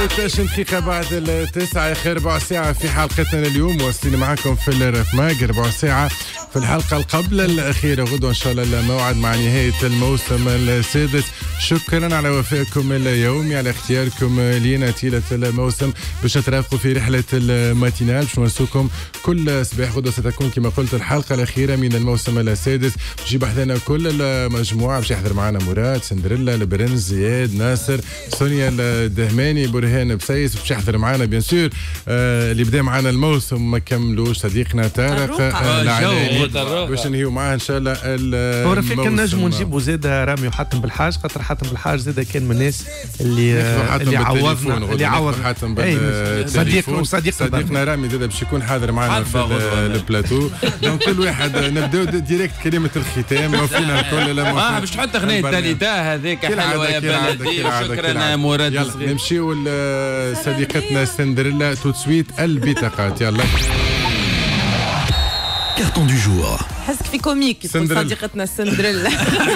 13 دقيقة بعد التسعة، آخر ربع ساعة في حلقتنا اليوم. واصلين معكم في الرفماق ربع ساعة في الحلقة قبل الأخيرة. غدوة إن شاء الله الموعد مع نهاية الموسم السادس. شكرا على وفائكم اليومي، على اختياركم لينا طيلة الموسم باش نترافقوا في رحلة الماتينال. باش نوصلكم كل صباح. غدوة ستكون كما قلت الحلقة الأخيرة من الموسم السادس. تجيب حذانا كل المجموعة. باش يحضر معنا مراد، سندريلا، البرنس، زياد، ناصر، سونيا الدهماني، برهان بسيس. باش يحضر معنا بيان سور اللي بدا معنا الموسم ما كملوش صديقنا طارق العلاني، باش نهيو معاه ان شاء الله. هو رفيق كان نجموا نجيبوا زاد رامي وحاتم بالحاج، خاطر حاتم بالحاج زاد كان من الناس اللي عوضنا حاتم صديقنا رامي زاد باش يكون حاضر معنا في البلاتو. دونك كل واحد نبداو ديريكت كلمه الختام. وفينا الكل باش تحط غنية تاليتا هذيك حلوه يا بلدي. شكرا مراد. يلا نمشيو لصديقتنا سندريلا تو سويت البطاقات. يلا كارتون دو جور. حسك في كوميك صديقتنا سندريلا.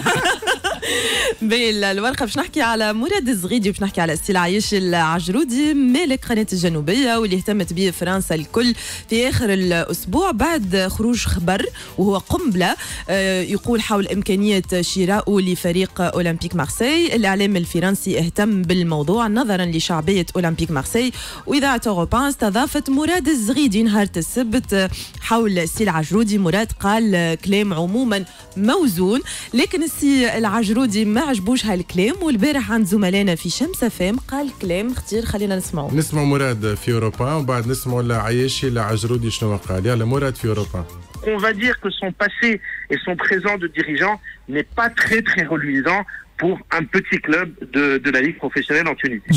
الورقه باش نحكي على مراد الزغيدي، باش نحكي على ستيل عايش العجرودي مالك قناه الجنوبيه، واللي اهتمت به فرنسا الكل في اخر الاسبوع بعد خروج خبر وهو قنبله يقول حول امكانيه شراءه لفريق اولمبيك مارسي. الاعلام الفرنسي اهتم بالموضوع نظرا لشعبيه اولمبيك مارسي، واذاعه اوروبا استضافت مراد الزغيدي نهار السبت حول ستيل عجرودي. مراد قال كلام عموما موزون، لكن السي العجرودي ما عجبوش هالكلام، والبارح عند زملائنا في شمس فام قال كلام خطير. خلينا نسمعوا مراد في اوروبا وبعد نسمعوا العياشي العجرودي شنو قال. يلا مراد في اوروبا. On va dire que son passé et son présent de dirigeant n'est pas très très reluisant pour un petit club de la Ligue professionnelle en Tunisie.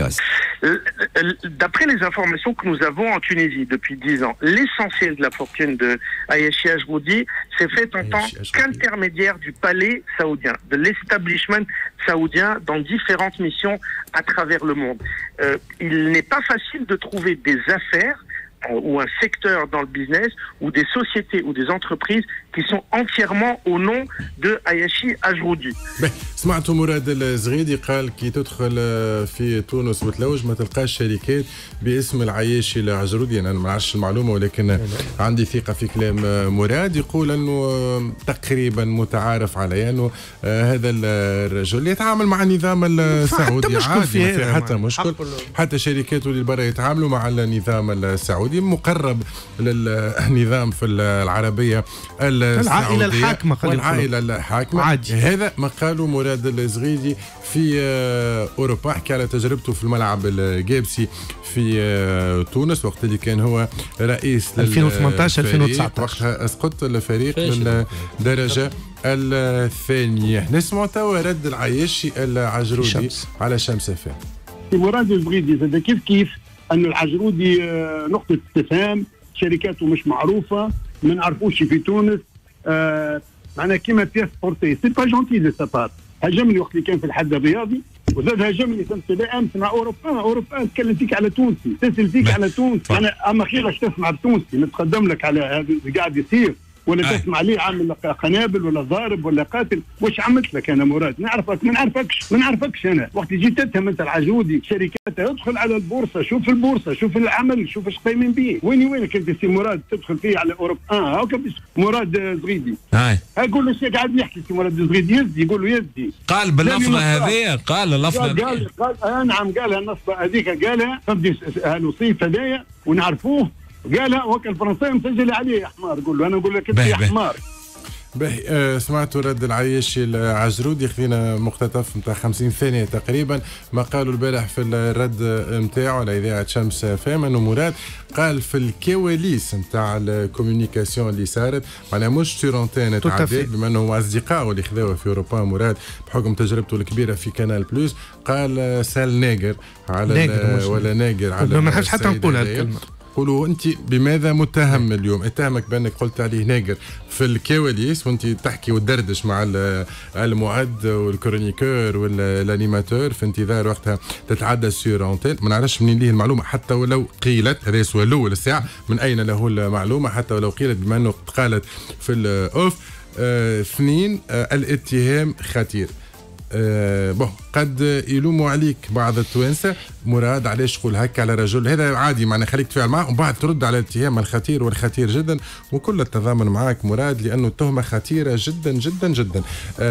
D'après les informations que nous avons en Tunisie depuis 10 ans, l'essentiel de la fortune de Ayachi Ajroudi s'est fait en tant qu'intermédiaire du palais saoudien, de l'establishment saoudien dans différentes missions à travers le monde. Il n'est pas facile de trouver des affaires ou un secteur dans le business ou des sociétés ou des entreprises qui sont entièrement au nom de Ayachi Ajroudi. سمعتوا مراد الزغيدي قال كي تدخل في تونس وتلوج ما تلقاش شركات باسم العياشي العجرودي. انا ما نعرفش المعلومه ولكن عندي ثقه في كلام مراد. يقول انه تقريبا متعارف عليه انه هذا الرجل يتعامل مع النظام السعودي عادي، ما في حتى مشكل. حتى شركاته اللي برا يتعاملوا مع النظام السعودي، مقرب للنظام في العربيه العائله الحاكمه. والعائله الحاكمه عادي. هذا ما قالوا مراد الزغيدي في اوروبا. حكى على تجربته في الملعب الجابسي في تونس وقت اللي كان هو رئيس 2018 2019. وقتها اسقط الفريق للدرجه الثانيه. نسمع توا رد العياشي العجرودي على شمس فام. مراد الزغيدي زاد كيف أن العجرودي نقطة استفهام، شركاته مش معروفة، ما نعرفوش في تونس. معناها كيما بياس بورتي سي با جونتي دو سابار. هاجمني وقت اللي كان في الحد الرياضي، وزاد هاجمني سنة امس مع اوروبا تكلم فيك على تونسي، تسال فيك على تونسي. انا اما خير باش تسمع بتونسي، نتقدم لك على هذا اللي قاعد يصير، ولا تسمع ليه عامل قنابل ولا ضارب ولا قاتل. واش عملت لك انا مراد؟ نعرفك ما نعرفك انا. وقت جيت تتهم انت العجودي شركات، ادخل على البورصه، شوف البورصه، شوف العمل، شوف ايش قايمين به. وينك انت سي مراد تدخل فيه على اوروبا؟ هاكا مراد زغيدي اقول له شي قاعد يحكي سي مراد زغيدي يزدي، يقول له يزدي. قال باللفظه هذه، قال اللفظه قال نعم، قالها النصبه هذيك، قالها فبدي هالوصيف هذايا ونعرفوه. قالها وكا الفرنسي مسجل عليه يا حمار. قول له انا نقول لك انت يا حمار. سمعتوا رد العياشي العجرودي. خلينا مقتطف نتاع 50 ثانيه تقريبا ما قالوا البارح في الرد نتاعو على اذاعه شمس فام. انه مراد قال في الكواليس نتاع الكوميونيكاسيون اللي صارت، معناها مش سورونتين تعداد، بما انه هو اصدقائه اللي خذاوه في اوروبا مراد بحكم تجربته الكبيره في كانال بلوس. قال سال ناجر على ولا ناجر على، ما نحبش حتى نقول هالكلمه. قولوا انت بماذا متهم اليوم؟ اتهمك بانك قلت عليه ناجر في الكواليس وانت تحكي وتدردش مع المعد والكرونيكور والانيماتور في انتظار وقتها تتعدى سور انتين. ما نعرفش منين ليه المعلومه، حتى ولو قيلت، هذا سؤال الاول الساعه، من اين له المعلومه حتى ولو قيلت بما انه قالت في الاوف. اثنين، الاتهام خطير. بون قد يلوموا عليك بعض التوانسه مراد علاش تقول هكا على رجل، هذا عادي معناها خليك تفاعل معه ومن بعد ترد على الاتهام الخطير والخطير جدا، وكل التضامن معك مراد لانه التهمه خطيره جدا جدا جدا.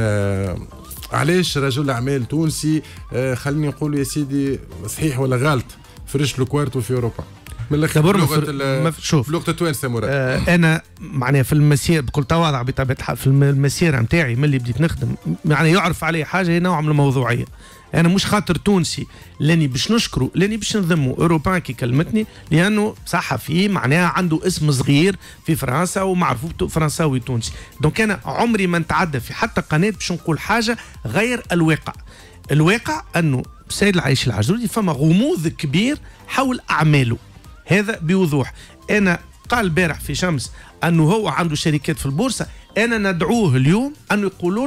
علاش رجل اعمال تونسي خليني نقول يا سيدي صحيح ولا غلط فرش له كوارتو في اوروبا؟ من الاخر شوف لغه التوانسه مراد. انا معناها في المسير بكل تواضع بطبيعه الحال في المسيره نتاعي ملي بديت نخدم يعني يعرف عليه حاجه هي نوع من الموضوعيه. انا مش خاطر تونسي لاني باش نشكره لاني باش نذمه اوروبان كي كلمتني لانه صحفي معناها عنده اسم صغير في فرنسا ومعروف فرنساوي تونسي. دونك انا عمري ما نتعدى في حتى قناه باش نقول حاجه غير الواقع. الواقع انه السيد العايشي العجرودي فما غموض كبير حول اعماله، هذا بوضوح. انا قال البارح في شمس انه هو عنده شركات في البورصه، انا ندعوه اليوم انه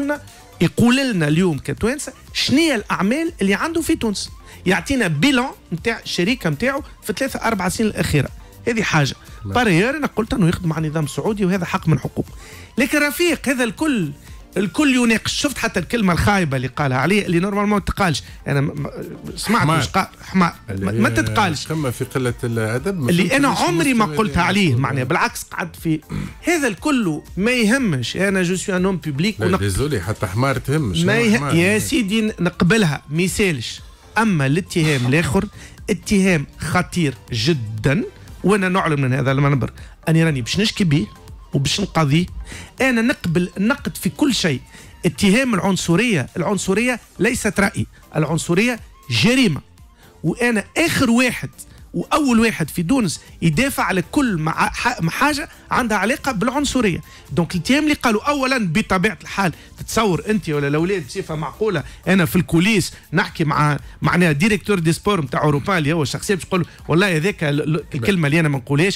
يقول لنا اليوم كتوانسه شنية الاعمال اللي عنده في تونس، يعطينا بيلان نتاع الشركه نتاعو في 3-4 سنين الاخيره. هذه حاجه. بارير انا قلت انه يخدم على النظام السعودي وهذا حق من حقوقه. لكن رفيق هذا الكل يناقش. شفت حتى الكلمه الخايبه اللي قالها عليه اللي نورمال ما تتقالش، انا سمعت مش حمار ما تتقالش، كما في قله الادب اللي انا عمري ما قلتها عليه معناها بالعكس قعدت في هذا الكل ما يهمش. انا جو سوي ان نوم بوبليك ديزولي حتى حمار تهمش يا سيدي نقبلها ما يسالش. اما الاتهام الاخر اتهام خطير جدا، وانا نعلم من هذا المنبر اني راني باش نشكي به وباش نقضيه. انا نقبل النقد في كل شيء. اتهام العنصريه ليست رأي، العنصريه جريمه، وانا اخر واحد واول واحد في تونس يدافع على كل حاجه عندها علاقه بالعنصريه. دونك الاتهام اللي قالوا اولا بطبيعه الحال تتصور انت ولا الاولاد بصفه معقوله انا في الكوليس نحكي معناها ديريكتور دي سبور نتاع اوروبا اللي هو الشخصيه باش تقول والله هذاك الكلمه اللي انا ما نقولهاش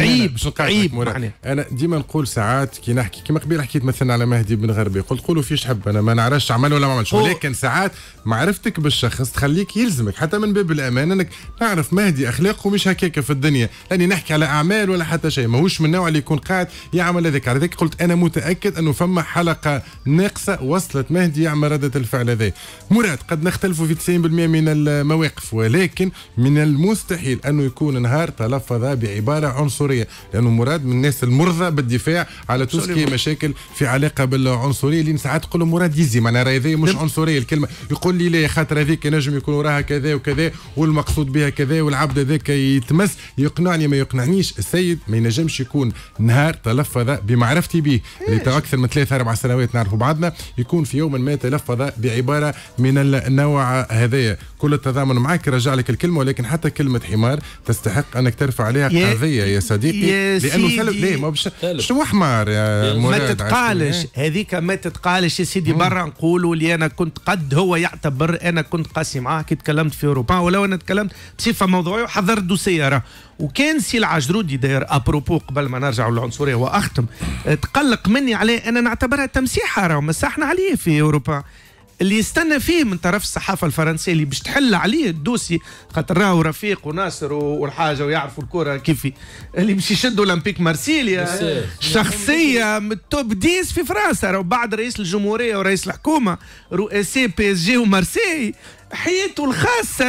عيب معناها. انا ديما نقول ساعات كي نحكي كما قبيل حكيت مثلا على مهدي بن غربي قلت قولوا فيش حب انا ما نعرفش عمل ولا ما عملش، ولكن ساعات معرفتك بالشخص تخليك يلزمك حتى من باب الامان انك تعرف مهدي اخلاقه مش هكاك في الدنيا، لاني نحكي على اعمال ولا حتى شيء ماهوش من النوع اللي يكون قاعد يعمل هذاك. على ذلك قلت انا متاكد انه فما حلقه ناقصه وصلت مهدي يعمل رده الفعل هذا. مراد قد نختلفوا في 90% من المواقف، ولكن من المستحيل انه يكون نهار تلفظ بعباره عنصريه، لانه مراد من الناس المرضى بالدفاع على توسكي مشاكل في علاقه بالعنصريه اللي ساعات تقول مراد يزي معناها راهي هذه مش عنصريه الكلمه، يقول لي لا خاطر هذيك ينجم يكون وراها كذا وكذا والمقصود بها كذا والعبد هذاك يتمس. يقنعني ما يقنعنيش، السيد ما ينجمش يكون نهار تلفظ بمعرفتي به اللي اكثر من 3-4 سنوات نعرفوا بعضنا يكون في يوم ما تلفظ بعباره من النوع هذايا. كل التضامن معك رجع لك الكلمه، ولكن حتى كلمه حمار تستحق انك ترفع عليها قضيه يا صديقي، لانه ليه ما باش شنو حمار يا مراد؟ ما تتقالش هذيك ما تتقالش يا سيدي. برا نقولوا اللي انا كنت قد هو يعتبر انا كنت قاسي معاه كي تكلمت في اوروبا، ولو انا تكلمت بصفه موضوعيه وحضرت دوسيه راه. وكان سي العجرودي داير ابروبو قبل ما نرجعوا للعنصريه واختم تقلق مني عليه، انا نعتبرها تمسيحه راه مسحنا عليه في اوروبا. اللي يستنى فيه من طرف الصحافه الفرنسيه اللي باش تحل عليه الدوسي خاطر راهو رفيق وناصر والحاجه ويعرفوا الكره كيفي اللي باش يشدوا اولمبيك مارسيليا شخصيه من التوب 10 في فرنسا راهو بعد رئيس الجمهوريه ورئيس الحكومه رؤساء بي اس جي ومارسيي حياته الخاصه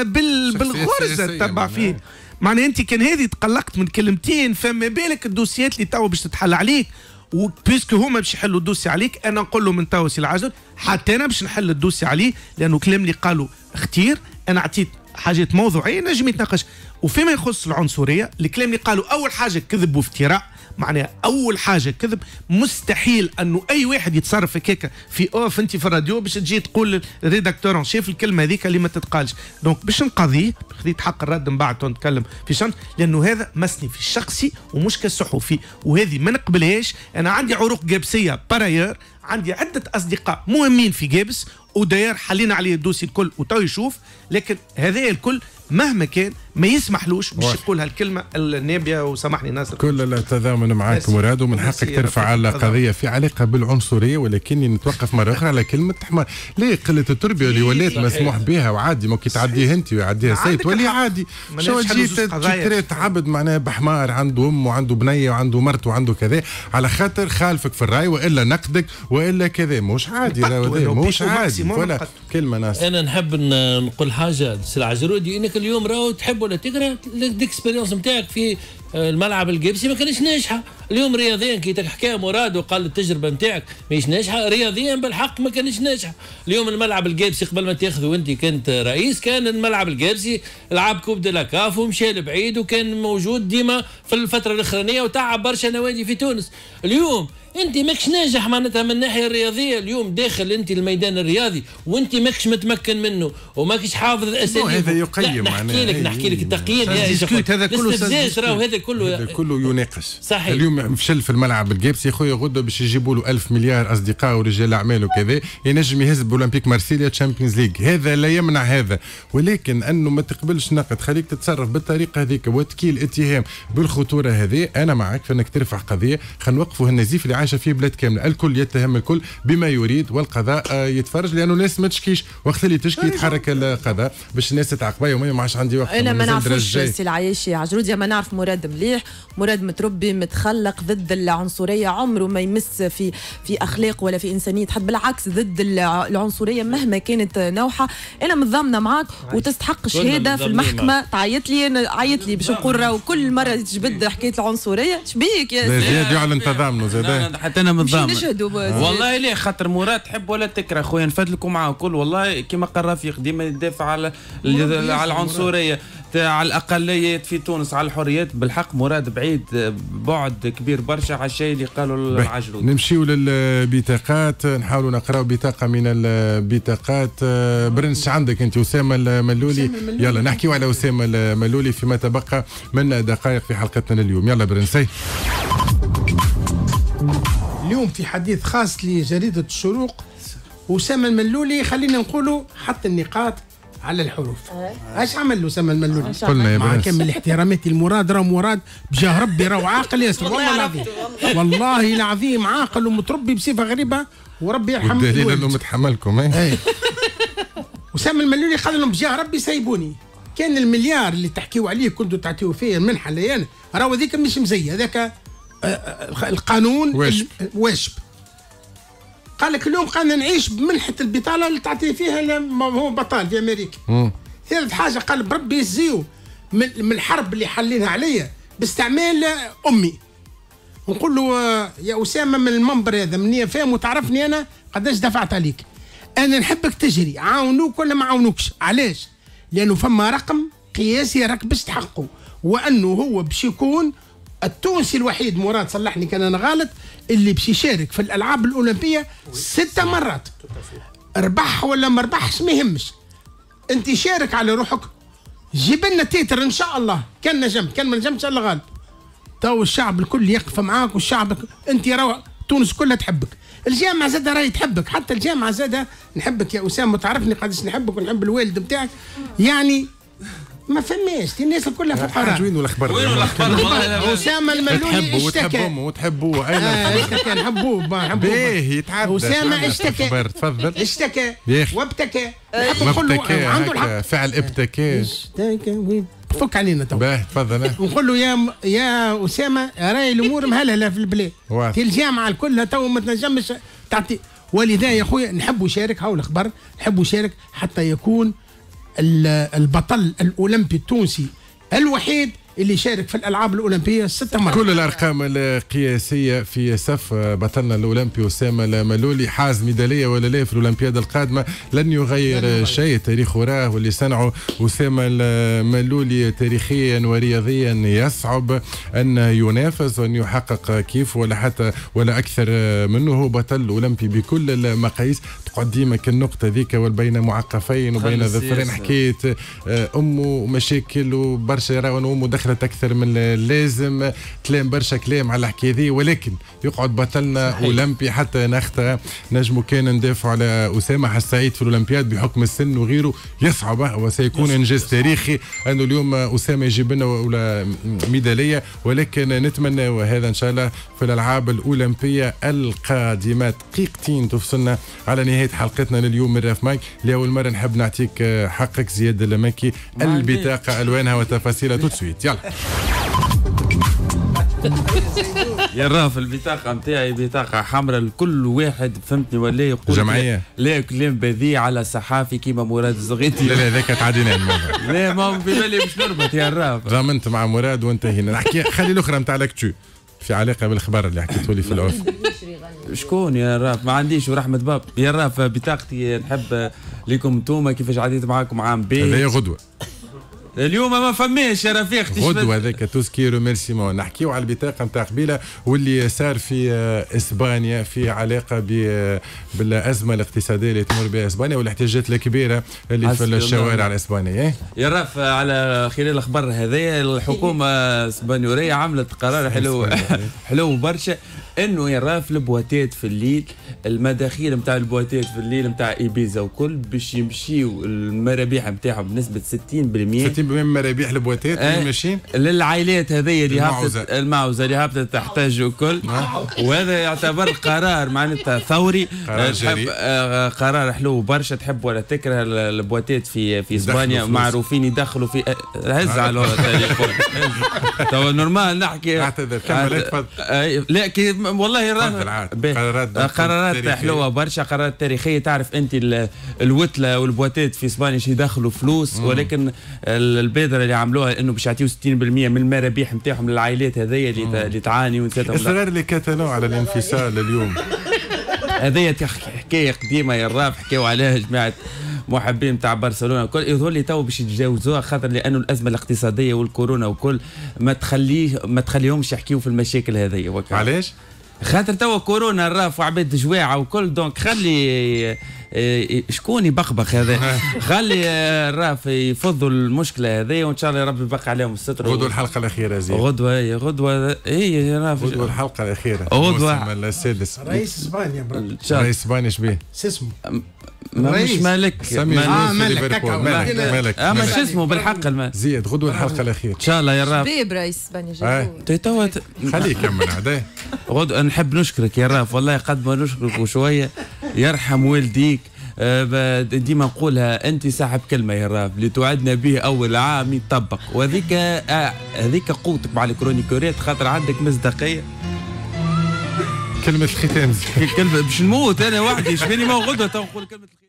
بالغرزه تبع فيه. معناها انت كان هذه تقلقت من كلمتين فما بالك الدوسيات اللي تو باش تتحل عليك. وبيسكو هما باش يحلوا الدوسي عليك انا نقول له من تو سي العجل حتى انا باش نحل الدوسي عليه، لانه كلام اللي قالوا اختير انا عطيت حاجات موضوعيه نجم يتناقش. وفيما يخص العنصريه الكلام اللي قالوا اول حاجه كذب وافتراء، معناها اول حاجه كذب. مستحيل انه اي واحد يتصرف هكاك في اوف انت في الراديو باش تجي تقول ريداكتور شاف الكلمه هذيك اللي ما تتقالش. دونك باش نقضيه خذيت حق الرد من بعد نتكلم في شمس، لانه هذا مسني في الشخصي ومش كالصحفي، وهذه ما نقبلهاش. انا عندي عروق جابسيه باراير، عندي عده اصدقاء مهمين في جابس وداير حلينا عليه الدوسي الكل وتو يشوف، لكن هذا الكل مهما كان ما يسمحلوش باش يقول هالكلمه النابيه. وسامحني ناصر، كل التضامن معك مراد، ومن حقك ترفع على قضيه في علاقه بالعنصريه، ولكني نتوقف مره اخرى على كلمه حمار. ليه قله التربيه اللي ولات مسموح بها وعادي، ممكن تعديه انت ويعديها سيد ولي عادي. شو جيت تشتريت عبد معناها بحمار عنده ام وعنده بنيه وعنده مرت وعنده كذا على خاطر خالفك في الراي والا نقدك والا كذا، مش عادي. مش عادي. ولا كلمه ناس. انا نحب نقول حاجه سي العجرودي، انك اليوم راهو تحب ولا تكره الاكسبيريونس نتاعك في الملعب القبسي ما كانش ناجحه. اليوم رياضيا كي تحكي مراد وقال التجربه نتاعك ماهيش ناجحه، رياضيا بالحق ما كانش ناجحه. اليوم الملعب القبسي قبل ما تاخذه وانت كنت رئيس، كان الملعب القبسي لعب كوب دي لاكاف ومشى لبعيد وكان موجود ديما في الفتره الاخرانيه وتعب برشا نوادي في تونس. اليوم انت ماكش ناجح معناتها من الناحيه الرياضيه، اليوم داخل انت الميدان الرياضي وانت ماكش متمكن منه وماكش حافظ الاساليب. هذا يقيم نحكي لك التقييم يا هذا كله هذا كله يناقش. صحيح. اليوم فشل في الملعب القبسي خويا غدا باش يجيبوا له 1000 مليار اصدقاء ورجال اعمال وكذا، ينجم يهز باولمبيك مارسيليا تشامبيونز ليج، هذا لا يمنع هذا، ولكن انه ما تقبلش نقد خليك تتصرف بالطريقه هذيك وتكيل اتهام بالخطوره هذه. انا معك في انك ترفع قضيه، خلينا نوقفوا النزيف اللي عايشه فيه بلاد كامله، الكل يتهم الكل بما يريد والقضاء يتفرج، لانه الناس ما تشكيش، وقت اللي تشكي يتحرك القضاء باش الناس تتعاقب. يوميا ما عادش عندي وقت. انا ما نعرفش سي العياشي عجرودي، ما نعرف مراد مليح، مراد متربي متخلق ضد العنصريه، عمره ما يمس في اخلاق ولا في انسانيه حد، بالعكس ضد العنصريه مهما كانت نوعها. انا متضامنه معك وتستحق شهاده في المحكمه. تعيط لي انا عيط لي باش نقول راهو كل مره تجبد حكايه العنصريه. شبيك يا زياد يعلن تضامنه زاد. حتى انا متضامن والله. ليه خاطر مراد تحب ولا تكره خويا، نفدلكم معاه كل والله كما قال رفيق ديما يدافع على العنصريه على الاقليات في تونس، على الحريات. بالحق مراد بعيد بعد كبير برشا على الشيء اللي قالوا العجرود. نمشيو للبطاقات، نحاولوا نقراو بطاقه من البطاقات. برنس عندك انت اسامه الملولي، يلا نحكيو على اسامه الملولي فيما تبقى من دقائق في حلقتنا اليوم. يلا برنسي. اليوم في حديث خاص لجريدة الشروق، أسامة الملولي خلينا نقولوا حط النقاط على الحروف. ايش عمل له أسامة الملولي؟ قلنا يا مع كامل احتراماتي المراد، راه مراد بجاه ربي راه عاقل ياسر، والله العظيم والله العظيم عاقل ومتربي بصفة غريبة، وربي يرحم. الدليل انه متحملكم. أسامة الملولي قال لهم بجاه ربي سيبوني، كان المليار اللي تحكيوا عليه كنتوا تعطيوا فيه المنحة اللي راهو هذيك مش مزيه، هذاك القانون واجب. قال لك اليوم قالنا نعيش بمنحة البطالة اللي تعطي فيها هو بطال في أمريكا. ثالث حاجة قال بربي يزيو من الحرب اللي حلينها عليا باستعمال أمي. ونقول له يا أسامة من المنبر هذا مني فاهم وتعرفني أنا قداش دفعت عليك، أنا نحبك تجري، عاونوك ولا ما عاونوكش. علاش؟ لأنه فما رقم قياسي راك باش تحققه، وأنه هو باش يكون التونسي الوحيد، مراد صلحني كان انا غلط، اللي باش يشارك في الالعاب الاولمبيه 6 مرات. ربح ولا ما ربحش ما يهمش، انت شارك على روحك، جيب لنا تيتر ان شاء الله. كان نجم كان ما نجمش الله غالب. تو الشعب الكل يقف معاك، والشعب انت راه تونس كلها تحبك، الجامعه زادة راهي تحبك، حتى الجامعه زادة نحبك يا اسامه، تعرفني قداش نحبك ونحب الوالد بتاعك. يعني ما فماش الناس كلها فقراء. وين الاخبار؟ اسامه الملولي اشتكى وتحبوه اشتكى نحبوه باهي يتعدى. اسامه اشتكى تفضل. اشتكى وابتكى عنده الحق، فعل ابتكى. فك علينا تو. باه تفضل. نقول له يا اسامه راهي الامور مهلهله في البلاد، في الجامعه كلها تو ما تنجمش تعطي. ولذا يا خويا نحب يشارك، هاو الاخبار نحب يشارك حتى يكون البطل الأولمبي التونسي الوحيد اللي شارك في الألعاب الأولمبية 6 مرات. كل الأرقام القياسية في صف بطلنا الأولمبي أسامة الملولي، حاز ميدالية ولا لا في الأولمبياد القادمة لن يغير شيء. تاريخ وراه واللي صنعه أسامة الملولي تاريخيا ورياضيا يصعب أن ينافس وأن يحقق كيف ولا حتى ولا أكثر منه. هو بطل أولمبي بكل المقاييس. تقعد ديما كالنقطة ذيك وبين معقفين وبين ظفرين، حكاية أمه مشاكل وبرشا، يراو أنه أمه دخل تأخرت أكثر من اللازم، تلام برشا كلام على الحكاية ذي، ولكن يقعد بطلنا أولمبي حتى نختار نجمو كان ندافع على أسامة السعيد في الأولمبياد بحكم السن وغيره يصعب، وسيكون إنجاز تاريخي أنه اليوم أسامة يجيب لنا ولا ميدالية، ولكن نتمنى وهذا إن شاء الله في الألعاب الأولمبية القادمة. دقيقتين تفصلنا على نهاية حلقتنا لليوم من راف ماك. لأول مرة نحب نعطيك حقك زياد المكي، البطاقة ألوانها وتفاصيلها توتسويت. يلا يا راف البطاقة نتاعي بطاقة حمراء لكل واحد فهمتني ولا يقول جمعية لا كلام بذيء على صحافي كيما مراد الزغيتي. لا هذاك تعدينا الموضوع. لا ما في بالي مش نربط يا راف. ضامنت مع مراد وانتهينا. نحكي خلي الأخرى نتاع لكتو في علاقة بالخبر اللي حكيته لي في الأوف. شكون يا راف؟ ما عنديش ورحمة باب يا راف. بطاقتي نحب لكم انتوما كيفاش عديت معاكم عام باهي. هذايا غدوة اليوم ما فماش يا رفيق. غدوة هذاك توسكي روميرسيمون. نحكيو على البطاقة نتاع قبيلة واللي صار في اسبانيا في علاقة بالأزمة الاقتصادية اللي تمر بها اسبانيا والاحتجاجات الكبيرة اللي في الشوارع الاسبانية. يا راف على خلال الاخبار هذايا الحكومة الاسبانيورية عملت قرار حلو برشا انه يا راف البواتات في الليل، المداخيل نتاع البواتات في الليل نتاع ايبيزا وكل باش يمشيو المرابيح نتاعهم بنسبة 60% من مرابيح البواتات ماشيين للعائلات هذه اللي هبطت المعوزه اللي هبطت تحتاج وكل. وهذا يعتبر قرار معناتها ثوري، قرار حلو برشا. تحب ولا تكره البواتات في اسبانيا معروفين يدخلوا في هز على تو نورمال نحكي. لا والله قرارات حلوه برشا، قرارات تاريخيه. تعرف انت الوتله والبواتات في اسبانيا يدخلوا فلوس، ولكن البادره اللي عملوها انه باش يعطيو 60% من المرابيح نتاعهم للعائلات هذيا اللي تعاني ونساتهم. الصغار اللي كتلوا على الانفصال اليوم هذيا حكايه قديمه يا الراف، حكاو عليها جماعه محبين نتاع برشلونه الكل. يظهر لي تو باش يتجاوزوها خاطر لانه الازمه الاقتصاديه والكورونا وكل ما تخليهمش يحكيو في المشاكل هذيا. علاش؟ خاطر توا كورونا الراف وعباد جواعه وكل، دونك خلي شكون يبخبخ هذا خلي الراف يفضوا المشكله هذه، وان شاء الله يا رب يبقى عليهم الستر. غدوه الحلقه الاخيره زين. غدوه هي يا راف. غدوه الحلقه الاخيره. غدوه السادس. رئيس اسبانيا رئيس اسبانيا شبيه؟ شو اسمه؟ مش مالك. مالك ما شو اسمه بالحق المال. زيد غدوه الحلقه الاخيره ان شاء الله يا راف. شباب رئيس اسبانيا توا خليه يكمل عداه. غدوه نحب نشكرك يا راف والله قد ما نشكرك وشويه. يرحم والديك. ديما نقولها انت صاحب كلمه يا راف اللي توعدنا به اول عام يطبق، وهذيك قوتك مع الكرونيكورات خاطر عندك مصداقيه. كلمه الختام كلمه باش نموت انا وحدي شبيني ما غدوه تو نقول كلمه